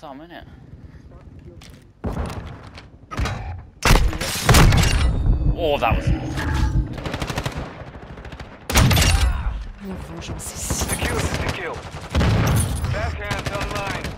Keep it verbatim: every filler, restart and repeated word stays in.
some, innit? Oh, that was... La vengeance est si... Secure the kill. Backhands online.